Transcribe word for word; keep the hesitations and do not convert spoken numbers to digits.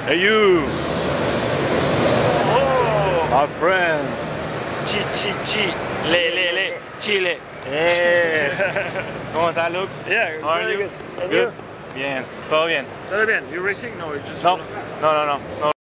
Hey you, Oh, my friend. chi chi chi, le le le, Chile. Yes. ¿Cómo estás, Luke? Yeah, How are very you? good. And Good. you? Bien, todo bien. Todo bien. You racing? No, you just. No, follow- no, no, no. no.